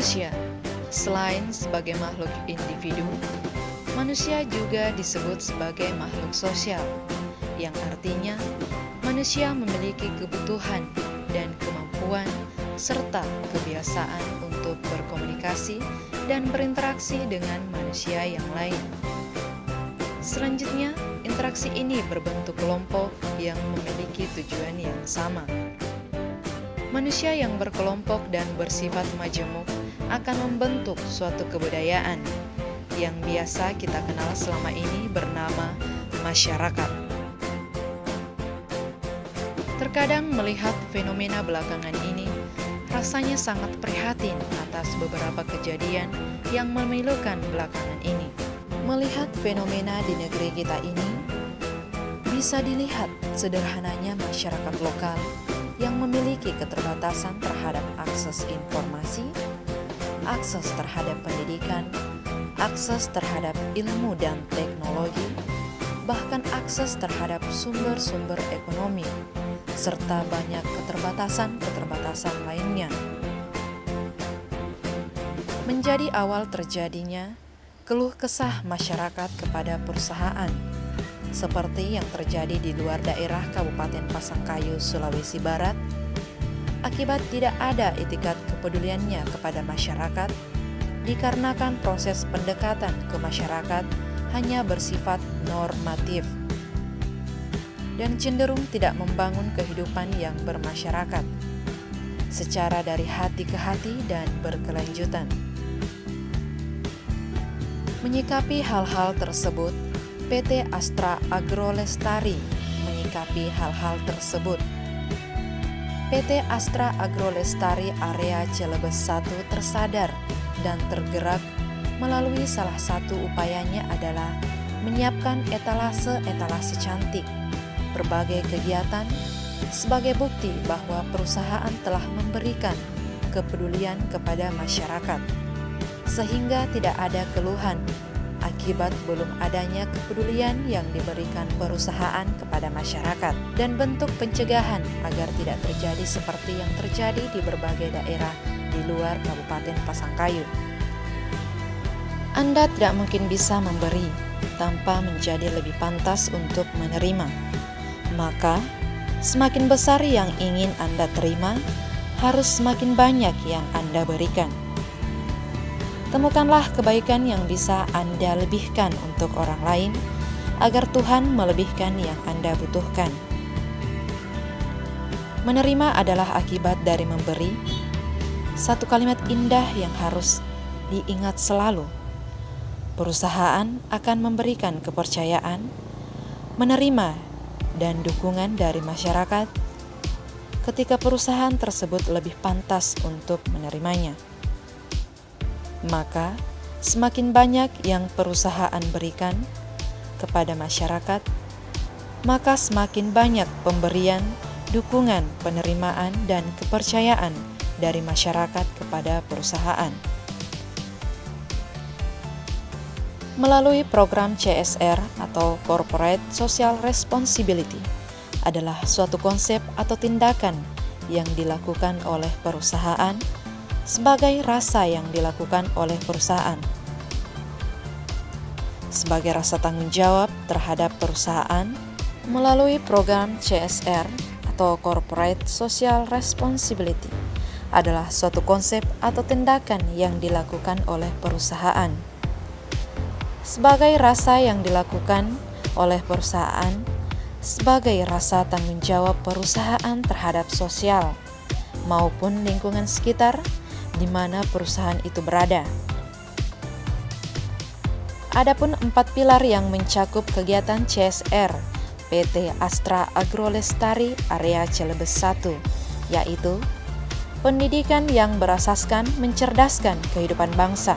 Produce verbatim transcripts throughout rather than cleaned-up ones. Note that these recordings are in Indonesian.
Manusia, selain sebagai makhluk individu, manusia juga disebut sebagai makhluk sosial, yang artinya manusia memiliki kebutuhan dan kemampuan serta kebiasaan untuk berkomunikasi dan berinteraksi dengan manusia yang lain. Selanjutnya, interaksi ini berbentuk kelompok yang memiliki tujuan yang sama. Manusia yang berkelompok dan bersifat majemuk akan membentuk suatu kebudayaan yang biasa kita kenal selama ini bernama masyarakat. Terkadang melihat fenomena belakangan ini, rasanya sangat prihatin atas beberapa kejadian yang memilukan belakangan ini. Melihat fenomena di negeri kita ini, bisa dilihat sederhananya masyarakat lokal yang memiliki keterbatasan terhadap akses informasi, akses terhadap pendidikan, akses terhadap ilmu dan teknologi, bahkan akses terhadap sumber-sumber ekonomi, serta banyak keterbatasan-keterbatasan lainnya. Menjadi awal terjadinya keluh kesah masyarakat kepada perusahaan, seperti yang terjadi di luar daerah Kabupaten Pasangkayu, Sulawesi Barat, akibat tidak ada itikat kepeduliannya kepada masyarakat, dikarenakan proses pendekatan ke masyarakat hanya bersifat normatif dan cenderung tidak membangun kehidupan yang bermasyarakat secara dari hati ke hati dan berkelanjutan. Menyikapi hal-hal tersebut, P T Astra Agrolestari menyikapi hal-hal tersebut. P T Astra Agrolestari Area Celebes satu tersadar dan tergerak melalui salah satu upayanya adalah menyiapkan etalase-etalase cantik, berbagai kegiatan sebagai bukti bahwa perusahaan telah memberikan kepedulian kepada masyarakat, sehingga tidak ada keluhan akibat belum adanya kepedulian yang diberikan perusahaan kepada masyarakat, dan bentuk pencegahan agar tidak terjadi seperti yang terjadi di berbagai daerah di luar Kabupaten Pasangkayu. Anda tidak mungkin bisa memberi tanpa menjadi lebih pantas untuk menerima. Maka, semakin besar yang ingin Anda terima, harus semakin banyak yang Anda berikan. Temukanlah kebaikan yang bisa Anda lebihkan untuk orang lain, agar Tuhan melebihkan yang Anda butuhkan. Menerima adalah akibat dari memberi. Satu kalimat indah yang harus diingat selalu. Perusahaan akan memberikan kepercayaan, menerima, dan dukungan dari masyarakat ketika perusahaan tersebut lebih pantas untuk menerimanya. Maka, semakin banyak yang perusahaan berikan kepada masyarakat, maka semakin banyak pemberian, dukungan, penerimaan, dan kepercayaan dari masyarakat kepada perusahaan. Melalui program C S R atau Corporate Social Responsibility adalah suatu konsep atau tindakan yang dilakukan oleh perusahaan sebagai rasa yang dilakukan oleh perusahaan, sebagai rasa tanggung jawab terhadap perusahaan. Melalui program C S R atau Corporate Social Responsibility adalah suatu konsep atau tindakan yang dilakukan oleh perusahaan, sebagai rasa yang dilakukan oleh perusahaan, sebagai rasa tanggung jawab perusahaan terhadap sosial maupun lingkungan sekitar di mana perusahaan itu berada. Adapun empat pilar yang mencakup kegiatan C S R P T Astra Agrolestari Area Celebes satu, yaitu pendidikan yang berasaskan mencerdaskan kehidupan bangsa.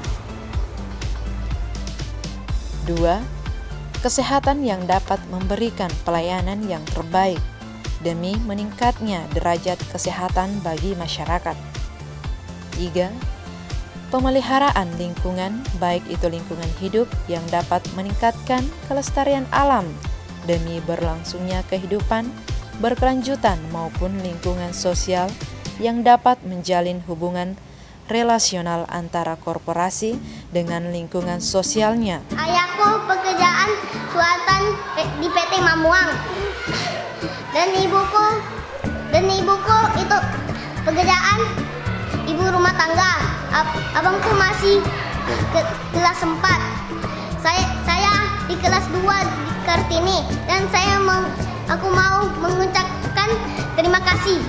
Dua, kesehatan yang dapat memberikan pelayanan yang terbaik demi meningkatnya derajat kesehatan bagi masyarakat. Tiga, pemeliharaan lingkungan, baik itu lingkungan hidup yang dapat meningkatkan kelestarian alam demi berlangsungnya kehidupan berkelanjutan maupun lingkungan sosial yang dapat menjalin hubungan relasional antara korporasi dengan lingkungan sosialnya. Ayahku pekerjaan suatan di P T Mamuang, dan ibuku dan ibuku itu pekerjaan ibu rumah tangga. Abangku masih ke kelas empat. Saya saya di kelas dua di Kartini, dan saya mau aku mau mengucapkan terima kasih.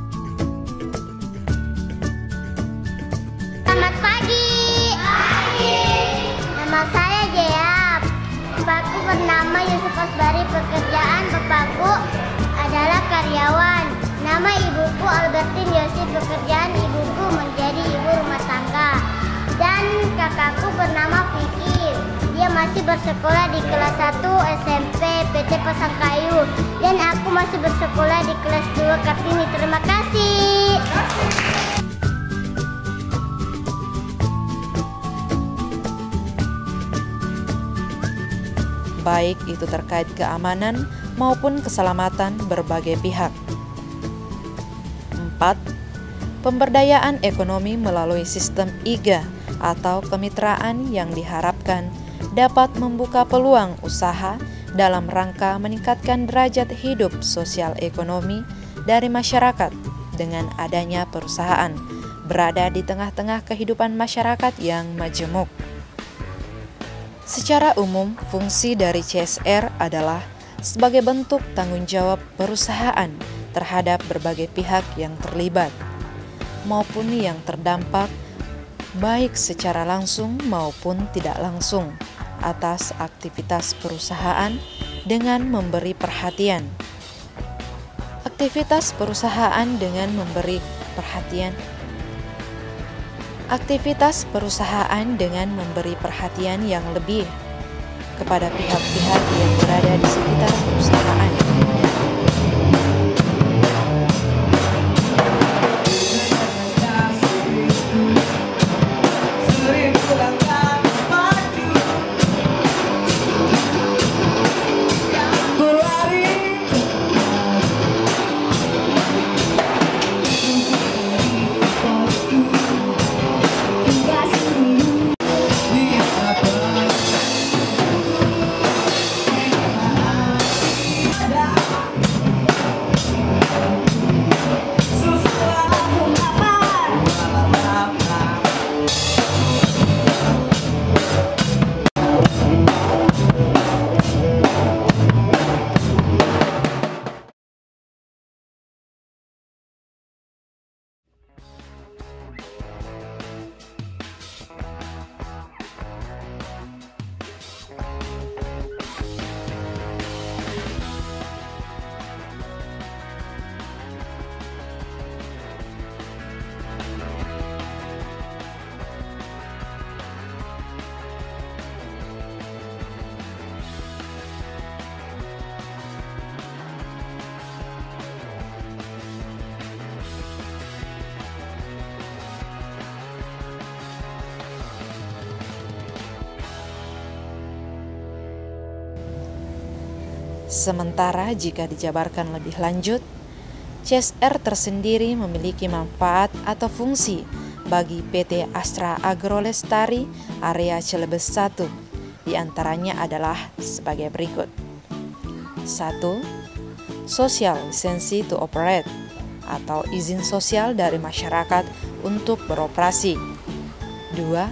Selamat pagi. Pagi. Nama saya Jeap. Bapakku bernama Yusuf Asbari. Pekerjaan bapakku adalah karyawan. Nama ibuku Albertin Yosi. Pekerjaan ibuku menjadi ibu rumah tangga. Dan kakakku bernama Fikir. Dia masih bersekolah di kelas satu S M P P T Pasangkayu. Dan aku masih bersekolah di kelas dua Kartini. Terima kasih. Baik itu terkait keamanan maupun keselamatan berbagai pihak. Empat. Pemberdayaan ekonomi melalui sistem I G A atau kemitraan yang diharapkan dapat membuka peluang usaha dalam rangka meningkatkan derajat hidup sosial ekonomi dari masyarakat dengan adanya perusahaan berada di tengah-tengah kehidupan masyarakat yang majemuk. Secara umum, fungsi dari C S R adalah sebagai bentuk tanggung jawab perusahaan terhadap berbagai pihak yang terlibat maupun yang terdampak baik secara langsung maupun tidak langsung atas aktivitas perusahaan dengan memberi perhatian. Aktivitas perusahaan dengan memberi perhatian Aktivitas perusahaan dengan memberi perhatian yang lebih kepada pihak-pihak yang berada di sekitar perusahaan. Sementara jika dijabarkan lebih lanjut, C S R tersendiri memiliki manfaat atau fungsi bagi P T Astra Agrolestari Area Celebes satu. Di antaranya adalah sebagai berikut. satu. Social lisensi to operate atau izin sosial dari masyarakat untuk beroperasi. dua.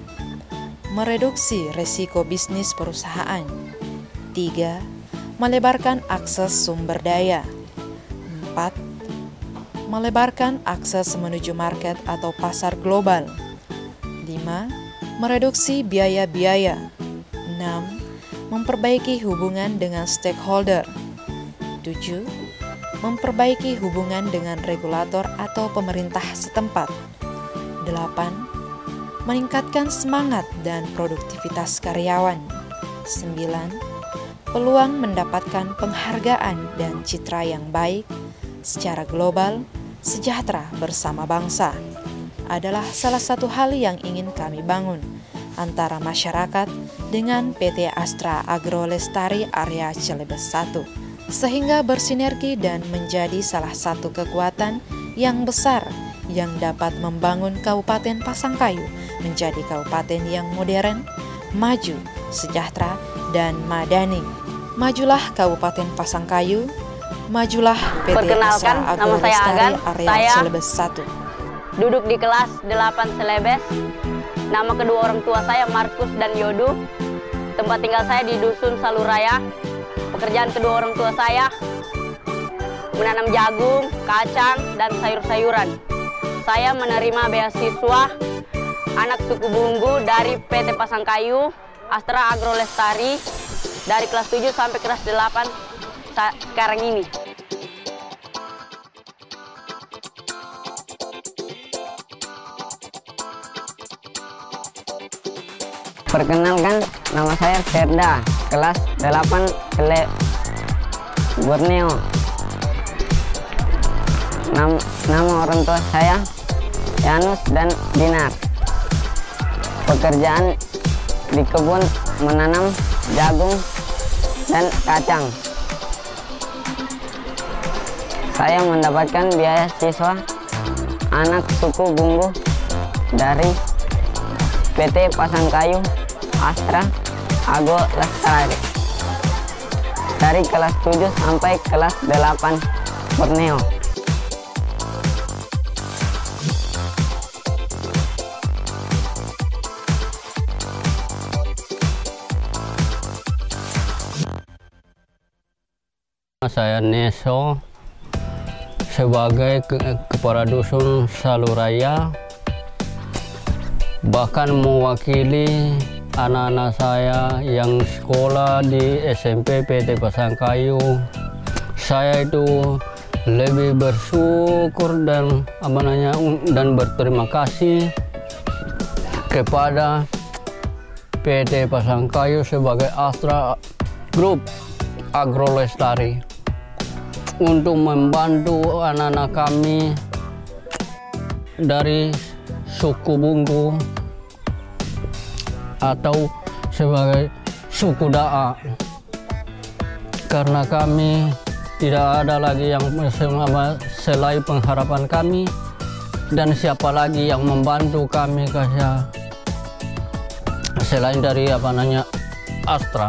Mereduksi resiko bisnis perusahaan. tiga. Melebarkan akses sumber daya. empat. Melebarkan akses menuju market atau pasar global. lima. Mereduksi biaya-biaya. enam. Memperbaiki hubungan dengan stakeholder. tujuh. Memperbaiki hubungan dengan regulator atau pemerintah setempat. delapan. Meningkatkan semangat dan produktivitas karyawan. sembilan. Peluang mendapatkan penghargaan dan citra yang baik secara global, sejahtera bersama bangsa adalah salah satu hal yang ingin kami bangun antara masyarakat dengan P T Astra Agrolestari Area Celebes satu, sehingga bersinergi dan menjadi salah satu kekuatan yang besar yang dapat membangun Kabupaten Pasangkayu menjadi kabupaten yang modern, maju, sejahtera, dan madani. Majulah Kabupaten Pasangkayu, majulah P T Astra Agrolestari Area Celebes satu. Duduk di kelas delapan Celebes. Nama kedua orang tua saya Markus dan Yodu. Tempat tinggal saya di Dusun Saluraya. Pekerjaan kedua orang tua saya menanam jagung, kacang, dan sayur-sayuran. Saya menerima beasiswa anak suku Bunggu dari P T Pasangkayu Astra Agrolestari dari kelas tujuh sampai kelas delapan sekarang ini. Perkenalkan, nama saya Ferda, kelas delapan Sele Borneo. Nam nama orang tua saya Yanus dan Dinar. Pekerjaan di kebun menanam jagung dan kacang. Saya mendapatkan beasiswa anak suku Bunggu dari P T Pasangkayu Astra Agrolestari dari kelas tujuh sampai kelas delapan Borneo. Saya Neso sebagai ke Kepala Dusun Saluraya, bahkan mewakili anak-anak saya yang sekolah di S M P P T Pasangkayu. Saya itu lebih bersyukur dan apa namanya dan berterima kasih kepada P T Pasangkayu sebagai Astra Group Agrolestari untuk membantu anak-anak kami dari suku Bunggu atau sebagai suku Daa, karena kami tidak ada lagi yang selain pengharapan kami, dan siapa lagi yang membantu kami kasih selain dari apa namanya Astra.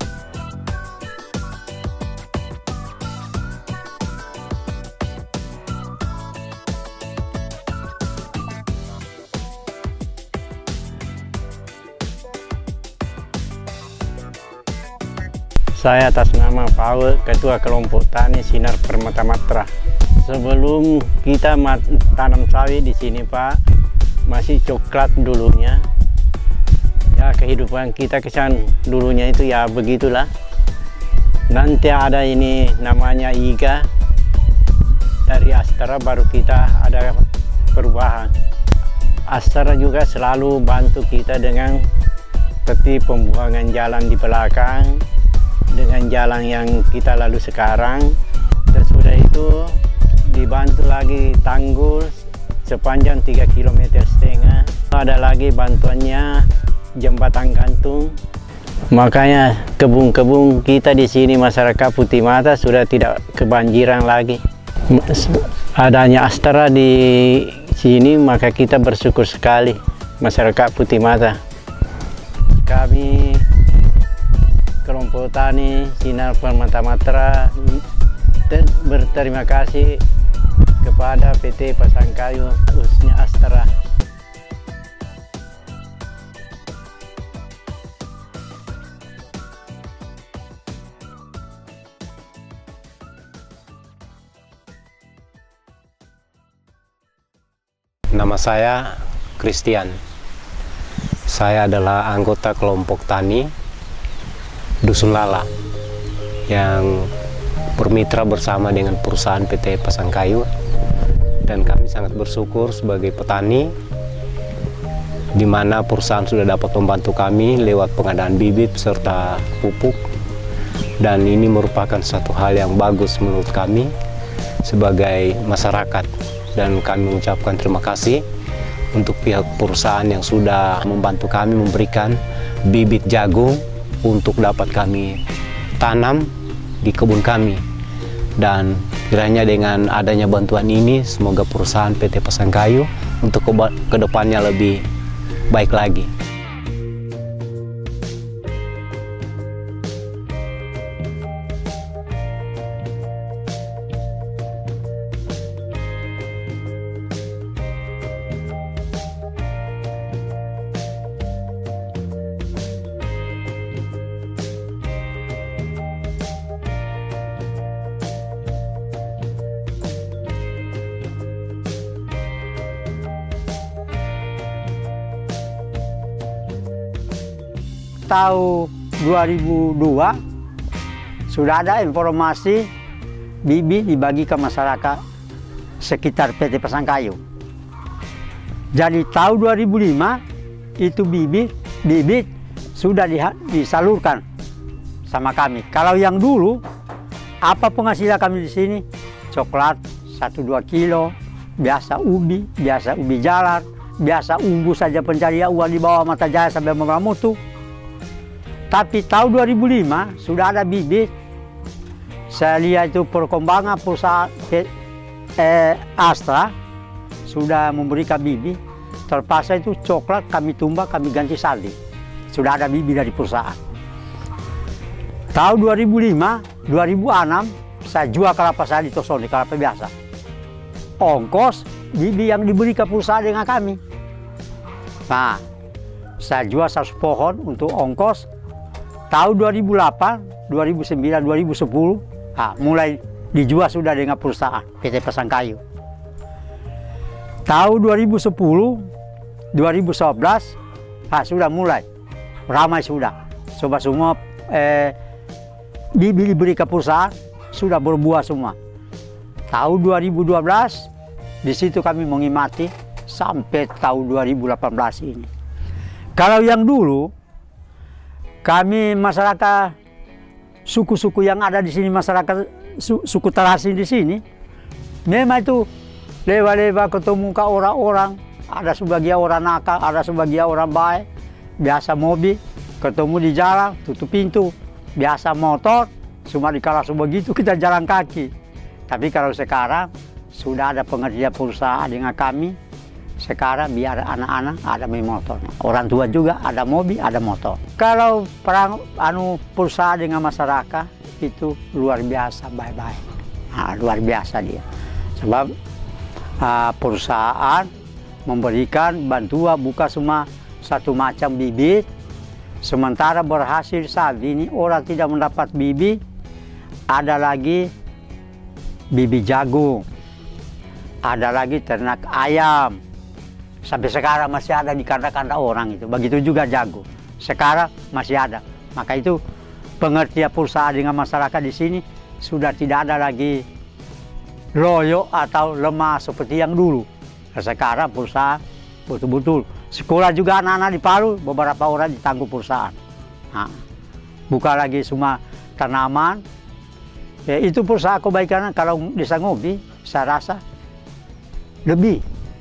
Saya atas nama Paul, Ketua Kelompok Tani Sinar Permata Matra. Sebelum kita tanam sawit di sini, Pak, masih coklat dulunya. Ya, kehidupan kita kesan dulunya itu ya begitulah. Nanti ada ini namanya Iga dari Astra, baru kita ada perubahan. Astra juga selalu bantu kita dengan seperti pembuangan jalan di belakang, dengan jalan yang kita lalu sekarang. Dan sudah itu dibantu lagi tanggul sepanjang tiga kilometer setengah. Ada lagi bantuannya jembatan gantung. Makanya kebun-kebun kita di sini masyarakat Putih Mata sudah tidak kebanjiran lagi. Adanya Astra di sini maka kita bersyukur sekali masyarakat Putih Mata. Kami Kelompok Tani Sinar Permata Matra berterima kasih kepada P T Pasangkayu khususnya Astra. Nama saya Christian. Saya adalah anggota kelompok tani Dusun Lala yang bermitra bersama dengan perusahaan P T Pasangkayu, dan kami sangat bersyukur sebagai petani di mana perusahaan sudah dapat membantu kami lewat pengadaan bibit serta pupuk, dan ini merupakan satu hal yang bagus menurut kami sebagai masyarakat, dan kami mengucapkan terima kasih untuk pihak perusahaan yang sudah membantu kami memberikan bibit jagung untuk dapat kami tanam di kebun kami. Dan Kiranya dengan adanya bantuan ini, semoga perusahaan P T Pasangkayu untuk ke depannya lebih baik lagi. Tahun dua ribu dua sudah ada informasi bibit dibagi ke masyarakat sekitar P T Pasangkayu. Jadi tahun dua ribu lima itu bibit bibit sudah disalurkan sama kami. Kalau yang dulu apa penghasilan kami di sini? Coklat satu dua kilo, biasa ubi, biasa ubi jalar, biasa ungu saja pencarian uang di bawah mata jaya sampai Memramutu. Tapi tahun dua ribu lima sudah ada bibit. Saya lihat itu perkembangan perusahaan eh, Astra sudah memberikan bibit. Terpaksa itu coklat kami tumbak, kami ganti saldi. Sudah ada bibit dari perusahaan. Tahun dua ribu lima, dua ribu enam saya jual kelapa saya di Tosoni, kelapa biasa. Ongkos bibit yang diberi ke perusahaan dengan kami. Nah, saya jual seratus pohon untuk ongkos. Tahun dua ribu delapan, dua ribu sembilan, dua ribu sepuluh, nah, mulai dijual sudah dengan perusahaan P T Pasangkayu. Tahun dua ribu sepuluh, dua ribu sebelas, nah, sudah mulai ramai sudah. Coba semua eh, bibit diberi ke perusahaan sudah berbuah semua. Tahun dua ribu dua belas, di situ kami mengimati sampai tahun dua ribu delapan belas ini. Kalau yang dulu kami masyarakat suku-suku yang ada di sini, masyarakat su, suku Tarasin di sini, memang itu lewat-lewat ketemu ke orang-orang, ada sebagian orang nakal, ada sebagian orang baik, biasa mobil, ketemu di jalan, tutup pintu, biasa motor, cuma dikala begitu kita jalan kaki. Tapi kalau sekarang sudah ada pengerja perusahaan dengan kami, sekarang biar anak-anak ada motor, orang tua juga ada mobil, ada motor. Kalau perang anu perusahaan dengan masyarakat itu luar biasa baik-baik, nah, luar biasa dia. Sebab uh, perusahaan memberikan bantuan bukan cuma satu macam bibit, sementara berhasil saat ini orang tidak mendapat bibit, ada lagi bibit jagung, ada lagi ternak ayam. Sampai sekarang masih ada di kandang-kandang orang itu. Begitu juga jagung. Sekarang masih ada. Maka itu pengertian perusahaan dengan masyarakat di sini sudah tidak ada lagi loyo atau lemah seperti yang dulu. Sekarang perusahaan betul-betul. Sekolah juga anak-anak di Palu, beberapa orang ditanggung perusahaan. Nah, bukan lagi semua tanaman. Ya, itu perusahaan kebaikan kalau disanggupi, saya rasa lebih.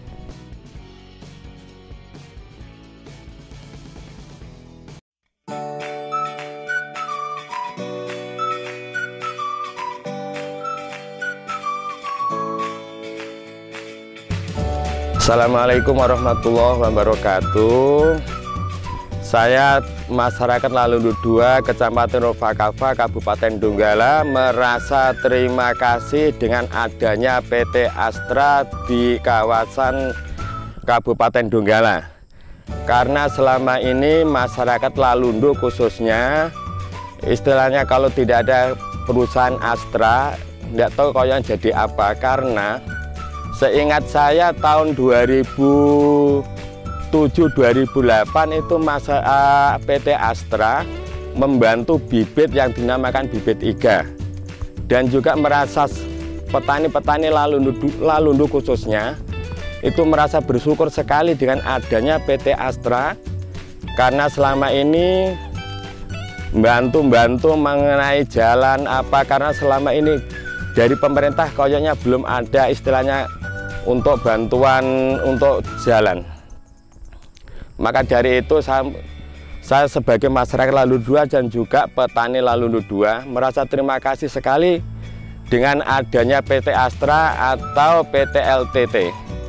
Assalamualaikum warahmatullahi wabarakatuh. Saya masyarakat Lalundu dua, Kecamatan Robakava, Kabupaten Donggala, merasa terima kasih dengan adanya P T Astra di kawasan Kabupaten Donggala. Karena selama ini masyarakat Lalundu khususnya, istilahnya kalau tidak ada perusahaan Astra, tidak tahu kau yang jadi apa. Karena seingat saya tahun dua ribu tujuh dua ribu delapan itu masa uh, P T Astra membantu bibit yang dinamakan bibit iga, dan juga merasa petani-petani Lalundu, Lalundu khususnya itu merasa bersyukur sekali dengan adanya P T Astra, karena selama ini bantu-bantu mengenai jalan apa, karena selama ini dari pemerintah kayaknya belum ada istilahnya untuk bantuan untuk jalan. Maka dari itu saya, saya sebagai masyarakat Lalundu dua dan juga petani Lalundu dua merasa terima kasih sekali dengan adanya P T Astra atau P T L T T.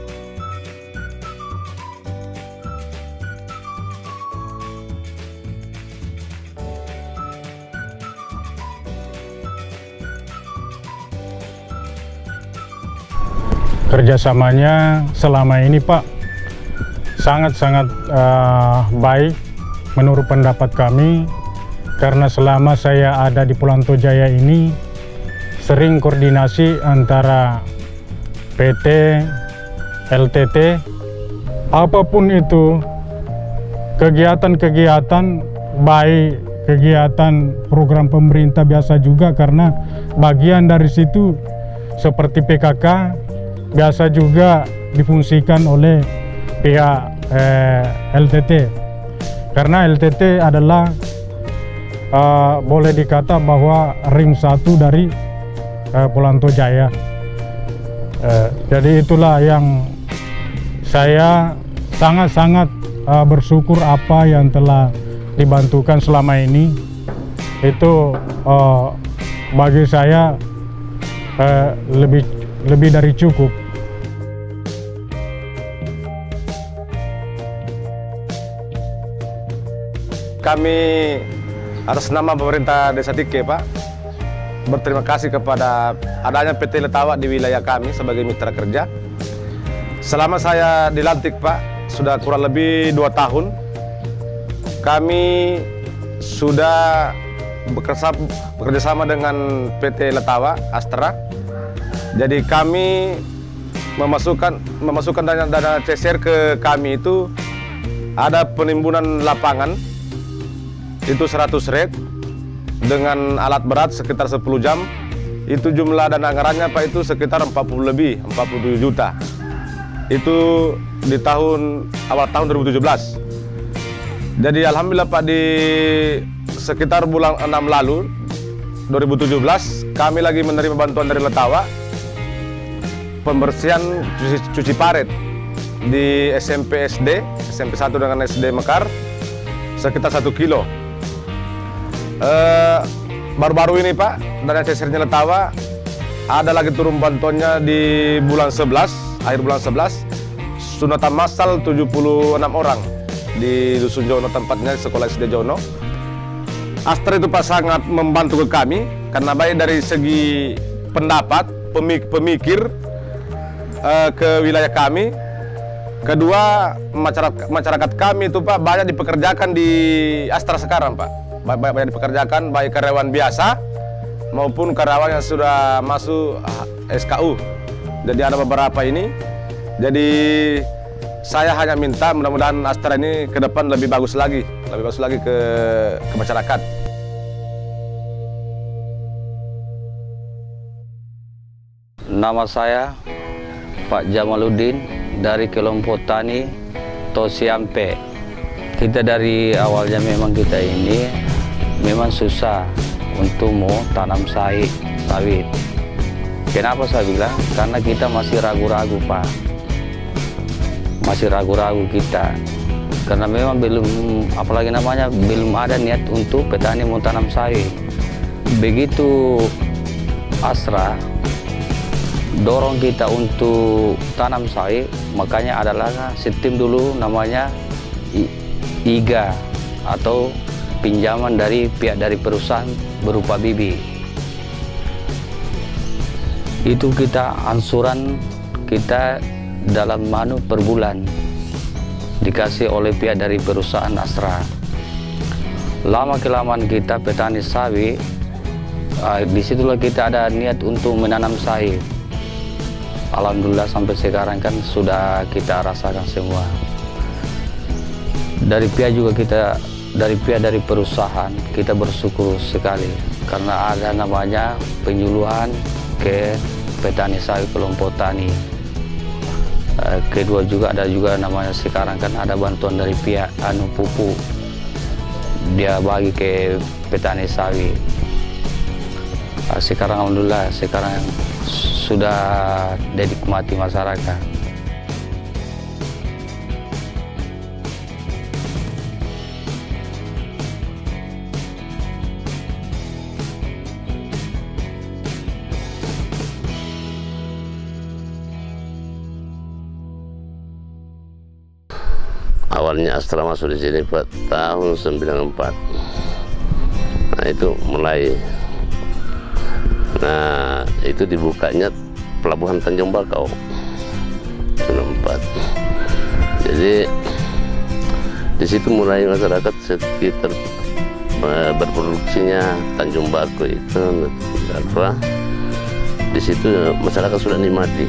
Kerjasamanya selama ini Pak sangat-sangat uh, baik menurut pendapat kami, karena selama saya ada di Pulau Tojaya ini sering koordinasi antara P T, L T T, apapun itu kegiatan-kegiatan baik, kegiatan program pemerintah biasa juga, karena bagian dari situ seperti P K K biasa juga difungsikan oleh pihak eh, L T T, karena L T T adalah uh, boleh dikata bahwa ring satu dari uh, Pulau Tojaya. Uh, jadi itulah yang saya sangat-sangat uh, bersyukur apa yang telah dibantukan selama ini. Itu uh, bagi saya uh, lebih lebih dari cukup. Kami atas nama pemerintah Desa Tike, Pak, berterima kasih kepada adanya P T Letawa di wilayah kami sebagai mitra kerja. Selama saya dilantik, Pak, sudah kurang lebih dua tahun, kami sudah bekerja sama dengan P T Letawa Astra. Jadi kami memasukkan memasukkan dana dana C S R ke kami itu ada penimbunan lapangan itu seratus red dengan alat berat sekitar sepuluh jam. Itu jumlah dana anggarannya Pak itu sekitar empat puluh lebih, empat puluh tujuh juta. Itu di tahun awal tahun dua ribu tujuh belas. Jadi alhamdulillah Pak, di sekitar bulan enam lalu dua ribu tujuh belas kami lagi menerima bantuan dari Letawa pembersihan cuci, cuci parit di S M P S D, S M P satu dengan S D Mekar sekitar satu kilo. Baru-baru uh, ini Pak, dari C S R-nya Letawa ada lagi turun bantuannya di bulan sebelas, akhir bulan sebelas, sunatan massal tujuh puluh enam orang di Dusun Jono, tempatnya sekolah S D Jono. Astra itu Pak sangat membantu ke kami, karena baik dari segi pendapat, pemik pemikir uh, ke wilayah kami. Kedua, masyarakat, masyarakat kami itu Pak banyak dipekerjakan di Astra sekarang Pak. Banyak dipekerjakan, baik karyawan biasa maupun karyawan yang sudah masuk S K U. Jadi ada beberapa ini. Jadi saya hanya minta mudah-mudahan Astra ini ke depan lebih bagus lagi, lebih bagus lagi ke, ke masyarakat. Nama saya Pak Jamaluddin dari kelompok tani Tosiampe. Kita dari awalnya memang kita ini memang susah untuk mau tanam sawit. sawit. Kenapa saya bilang? Karena kita masih ragu-ragu Pak. Masih ragu-ragu kita. Karena memang belum, apalagi namanya, belum ada niat untuk petani mau tanam sawit. Begitu Astra dorong kita untuk tanam sawit, makanya adalah sistem dulu namanya I G A atau pinjaman dari pihak dari perusahaan berupa bibit. Itu kita ansuran kita dalam manu per bulan dikasih oleh pihak dari perusahaan Astra. Lama kelamaan kita petani sawit, uh, disitulah kita ada niat untuk menanam sawit. Alhamdulillah sampai sekarang kan sudah kita rasakan semua. Dari pihak juga kita, dari pihak dari perusahaan kita bersyukur sekali karena ada namanya penyuluhan ke petani sawit kelompok tani. Kedua juga ada juga namanya sekarang kan ada bantuan dari pihak anu pupuk, dia bagi ke petani sawit. Sekarang alhamdulillah sekarang sudah dinikmati masyarakat. awalnya Astra masuk di sini Pak tahun sembilan puluh empat. Nah itu mulai, nah itu dibukanya pelabuhan Tanjung Bakau sembilan puluh empat. Jadi di situ mulai masyarakat sekitar berproduksinya Tanjung Bakau itu apa? Di situ masyarakat sudah nikmati.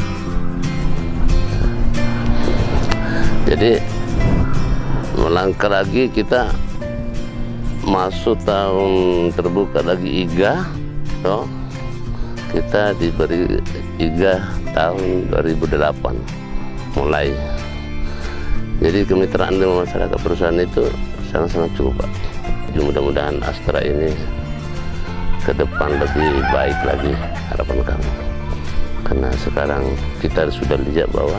Jadi melangkah lagi kita masuk tahun terbuka lagi I G A, toh kita diberi I G A tahun dua ribu delapan mulai. Jadi kemitraan dengan masyarakat perusahaan itu sangat-sangat cukup Pak. Mudah-mudahan Astra ini ke depan lebih baik lagi, harapan kami. Karena sekarang kita sudah lihat bahwa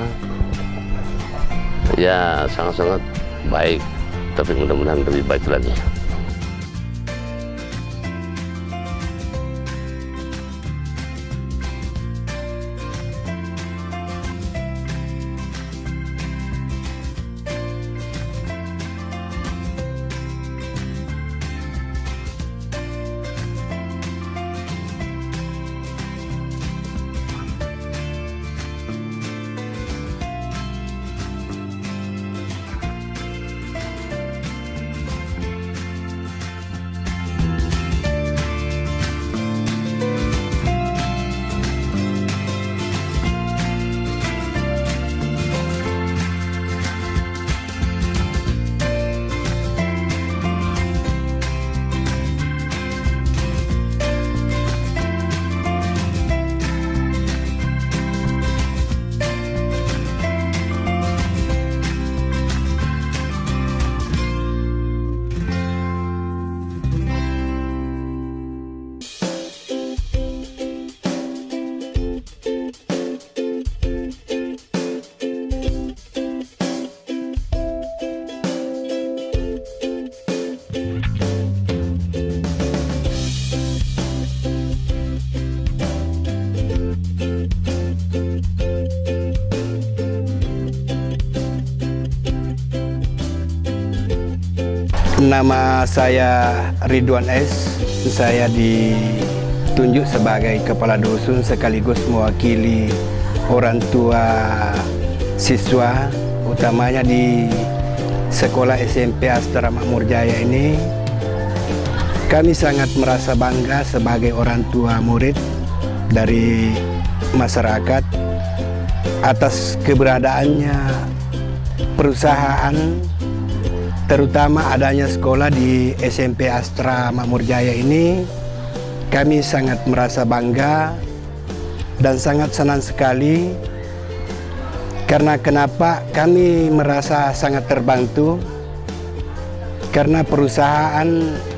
ya sangat-sangat baik, tapi mudah-mudahan lebih baik lagi. Nama saya Ridwan S. Saya ditunjuk sebagai kepala dusun sekaligus mewakili orang tua siswa, utamanya di sekolah S M P Astra Makmur Jaya ini. Kami sangat merasa bangga sebagai orang tua murid dari masyarakat atas keberadaannya perusahaan, terutama adanya sekolah di S M P Astra Makmur Jaya ini. Kami sangat merasa bangga dan sangat senang sekali. Karena kenapa kami merasa sangat terbantu? Karena perusahaan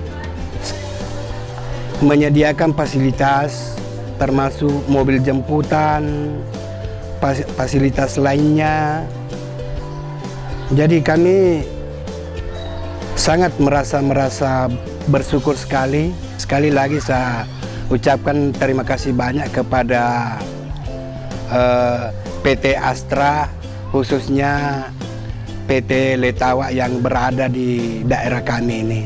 menyediakan fasilitas termasuk mobil jemputan, fasilitas lainnya. Jadi kami sangat merasa merasa bersyukur sekali. Sekali lagi saya ucapkan terima kasih banyak kepada uh, P T Astra, khususnya P T Letawa yang berada di daerah kami ini.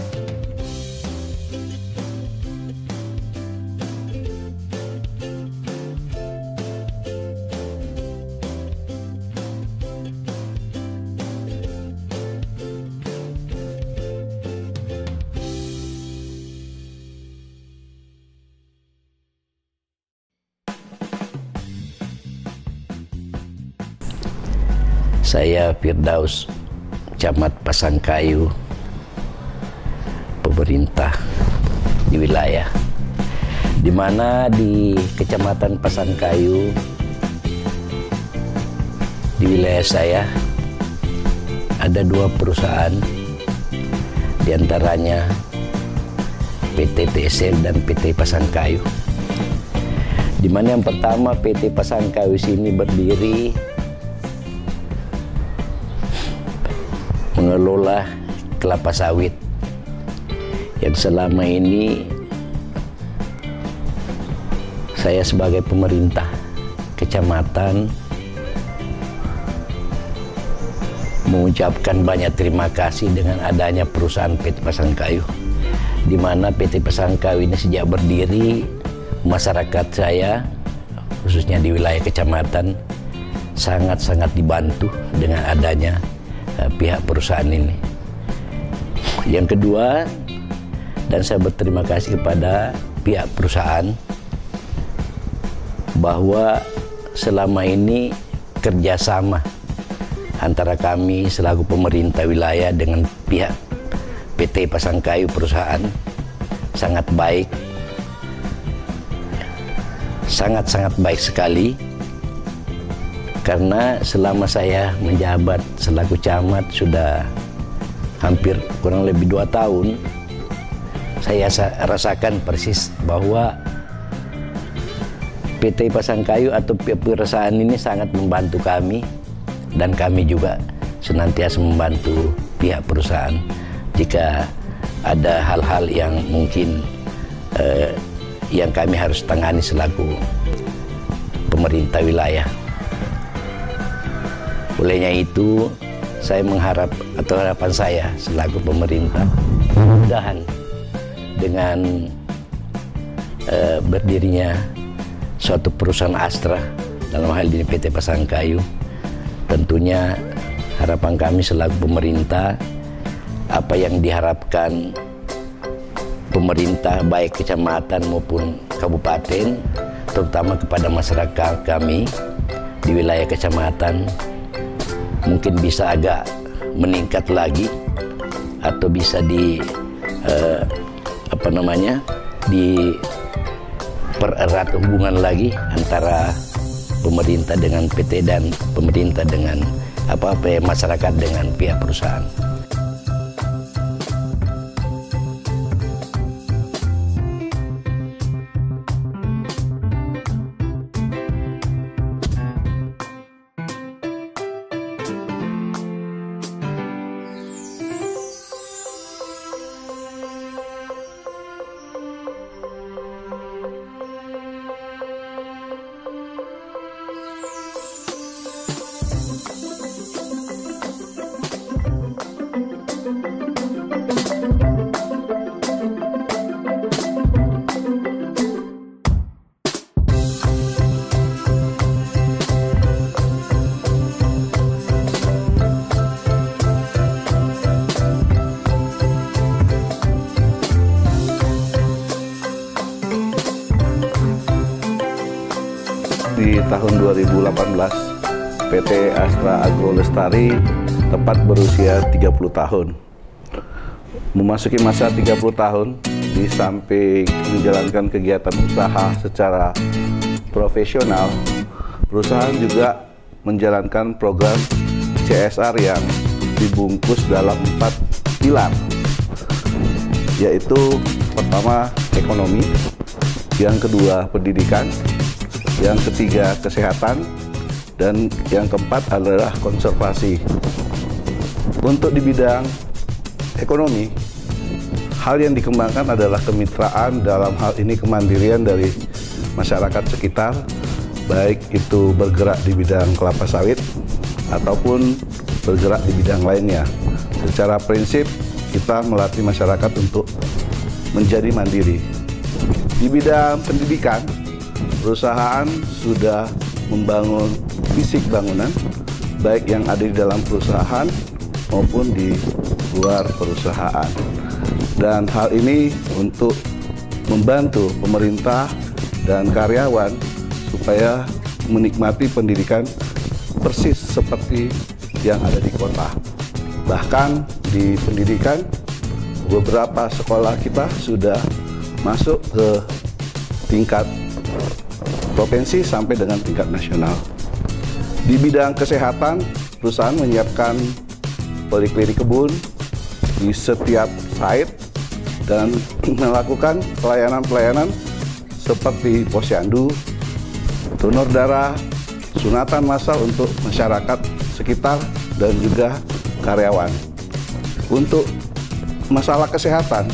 Saya Firdaus, Camat Pasangkayu, pemerintah di wilayah, di mana di Kecamatan Pasangkayu, di wilayah saya ada dua perusahaan, diantaranya P T T S L dan P T Pasangkayu. Di mana yang pertama P T Pasangkayu sini berdiri mengelola kelapa sawit yang selama ini saya sebagai pemerintah kecamatan mengucapkan banyak terima kasih dengan adanya perusahaan P T Pasangkayu, di mana P T Pasangkayu ini sejak berdiri, masyarakat saya khususnya di wilayah kecamatan sangat-sangat dibantu dengan adanya uh, pihak perusahaan ini. Yang kedua, dan saya berterima kasih kepada pihak perusahaan bahwa selama ini kerjasama antara kami selaku pemerintah wilayah dengan pihak P T Pasangkayu perusahaan sangat baik, sangat-sangat baik sekali, karena selama saya menjabat selaku camat sudah hampir kurang lebih dua tahun, saya rasakan persis bahwa P T Pasangkayu atau perusahaan ini sangat membantu kami, dan kami juga senantiasa membantu pihak perusahaan jika ada hal-hal yang mungkin eh, yang kami harus tangani selaku pemerintah wilayah. Olehnya itu, saya mengharap atau harapan saya selaku pemerintah, mudah-mudahan dengan eh, berdirinya suatu perusahaan Astra, dalam hal ini P T Pasangkayu, tentunya harapan kami selaku pemerintah, apa yang diharapkan pemerintah baik kecamatan maupun kabupaten, terutama kepada masyarakat kami di wilayah kecamatan, mungkin bisa agak meningkat lagi atau bisa di eh, apa namanya di pererat hubungan lagi antara pemerintah dengan P T dan pemerintah dengan apa-apa masyarakat dengan pihak perusahaan. Di tahun dua ribu delapan belas, P T Astra Agro Lestari tepat berusia tiga puluh tahun. Memasuki masa tiga puluh tahun, di samping menjalankan kegiatan usaha secara profesional, perusahaan juga menjalankan program C S R yang dibungkus dalam empat pilar, yaitu pertama ekonomi, yang kedua pendidikan, yang ketiga kesehatan, dan yang keempat adalah konservasi. Untuk di bidang ekonomi, hal yang dikembangkan adalah kemitraan, dalam hal ini kemandirian dari masyarakat sekitar, baik itu bergerak di bidang kelapa sawit ataupun bergerak di bidang lainnya. Secara prinsip, kita melatih masyarakat untuk menjadi mandiri. Di bidang pendidikan, perusahaan sudah membangun fisik bangunan, baik yang ada di dalam perusahaan maupun di luar perusahaan. Dan hal ini untuk membantu pemerintah dan karyawan supaya menikmati pendidikan persis seperti yang ada di kota. Bahkan di pendidikan, beberapa sekolah kita sudah masuk ke tingkat provinsi sampai dengan tingkat nasional. Di bidang kesehatan, perusahaan menyiapkan poliklinik kebun di setiap site dan melakukan pelayanan-pelayanan seperti posyandu, donor darah, sunatan massal untuk masyarakat sekitar dan juga karyawan. Untuk masalah kesehatan,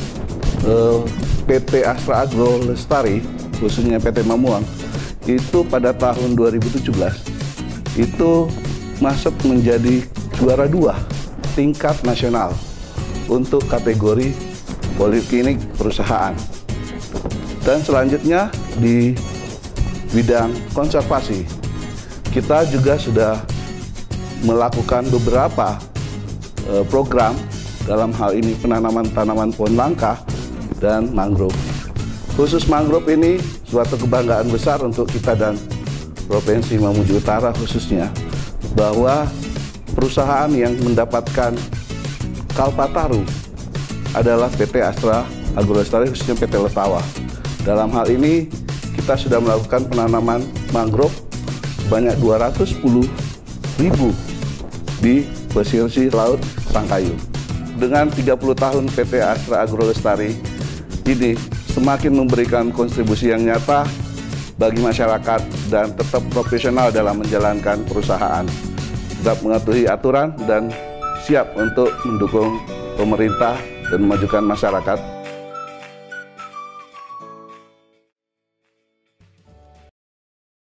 P T Astra Agro Lestari, khususnya P T Mamuang, itu pada tahun dua ribu tujuh belas itu masuk menjadi juara dua tingkat nasional untuk kategori poliklinik perusahaan. Dan selanjutnya di bidang konservasi, kita juga sudah melakukan beberapa eh, program dalam hal ini penanaman tanaman pohon langka dan mangrove. Khusus mangrove ini suatu kebanggaan besar untuk kita dan Provinsi Mamuju Utara khususnya, bahwa perusahaan yang mendapatkan Kalpataru adalah P T Astra Agrolestari, khususnya P T Letawa. Dalam hal ini kita sudah melakukan penanaman mangrove sebanyak dua ratus sepuluh ribu di pesisir laut Sangkayu. Dengan tiga puluh tahun P T Astra Agrolestari ini semakin memberikan kontribusi yang nyata bagi masyarakat dan tetap profesional dalam menjalankan perusahaan, tetap mematuhi aturan dan siap untuk mendukung pemerintah dan memajukan masyarakat.